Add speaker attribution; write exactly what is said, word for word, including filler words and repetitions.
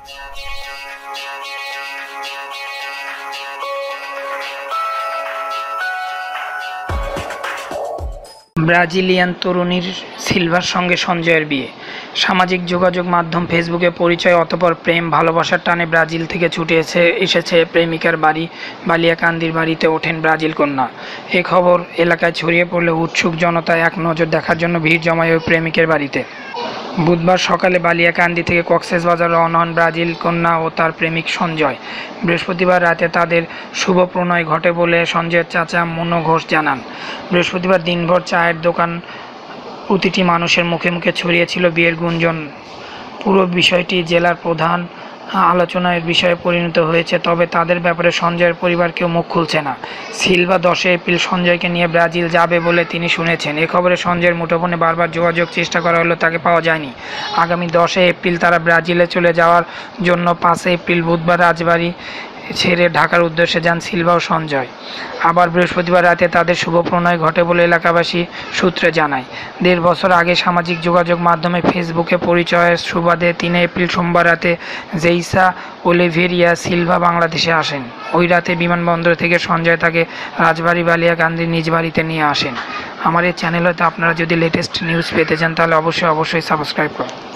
Speaker 1: Brazilian তরুণীর silver সঙ্গে সঞ্জয়ের বিয়ে। সামাজিক যোগাযোগ মাধ্যম ফেসবুকে পরিচয়, অতঃপর প্রেম ভালোবাসার টানে ব্রাজিল থেকে ছুটে এসে এসেছে প্রেমিকার বাড়ি বালিয়াকান্দির বাড়িতে ওঠেন ব্রাজিল কন্যা। এ খবর এলাকায় ছড়িয়ে পড়লে উৎসুক জনতা এক নজর দেখার জন্য ভিড় জমায় ওই প্রেমিকের বাড়িতে। বুধবার সকালে বালিয়াকান্দি থেকে কক্সবাজার রওনা হন ব্রাজিল কন্যা ও তার প্রেমিক সঞ্জয়। বৃহস্পতিবার রাতে তাদের শুভ প্রণয় ঘটে বলে সঞ্জয়ের চাচা মনো ঘোষ জানান। বৃহস্পতিবার দিনভর চায়ের দোকান প্রতিটি মানুষের মুখে মুখে ছড়িয়েছিল বিয়ের গুঞ্জন। পুরো বিষয়টি জেলার প্রধান আলোচনার বিষয়ে পরিণত হয়েছে, তবে তাদের ব্যাপারে সঞ্জয়ের পরিবার কেউ মুখ খুলছে না। সিলভা দশই এপ্রিল সঞ্জয়কে নিয়ে ব্রাজিল যাবে বলে তিনি শুনেছেন। এ খবরে সঞ্জয়ের মুঠোফোনে বারবার যোগাযোগ চেষ্টা করা হলেও তাকে পাওয়া যায়নি। আগামী দশই এপ্রিল তারা ব্রাজিলে চলে যাওয়ার জন্য পাঁচই এপ্রিল বুধবার রাজবাড়ী ছেড়ে ঢাকার উদ্দেশ্যে যান সিলভা ও সঞ্জয়। আবার বৃহস্পতিবার রাতে তাদের শুভ প্রণয় ঘটে বলে এলাকাবাসী সূত্রে জানায়। দেড় বছর আগে সামাজিক যোগাযোগ মাধ্যমে ফেসবুকে পরিচয়ের সুবাদে তিন এপ্রিল সোমবার রাতে জেইসা অলিভেরিয়া সিলভা বাংলাদেশে আসেন। ওই রাতে বিমানবন্দর থেকে সঞ্জয় তাকে রাজবাড়ী বালিয়াকান্দির নিজ বাড়িতে নিয়ে আসেন। আমার এই চ্যানেল হয়তো আপনারা যদি লেটেস্ট নিউজ পেতে চান তাহলে অবশ্যই অবশ্যই সাবস্ক্রাইব করুন।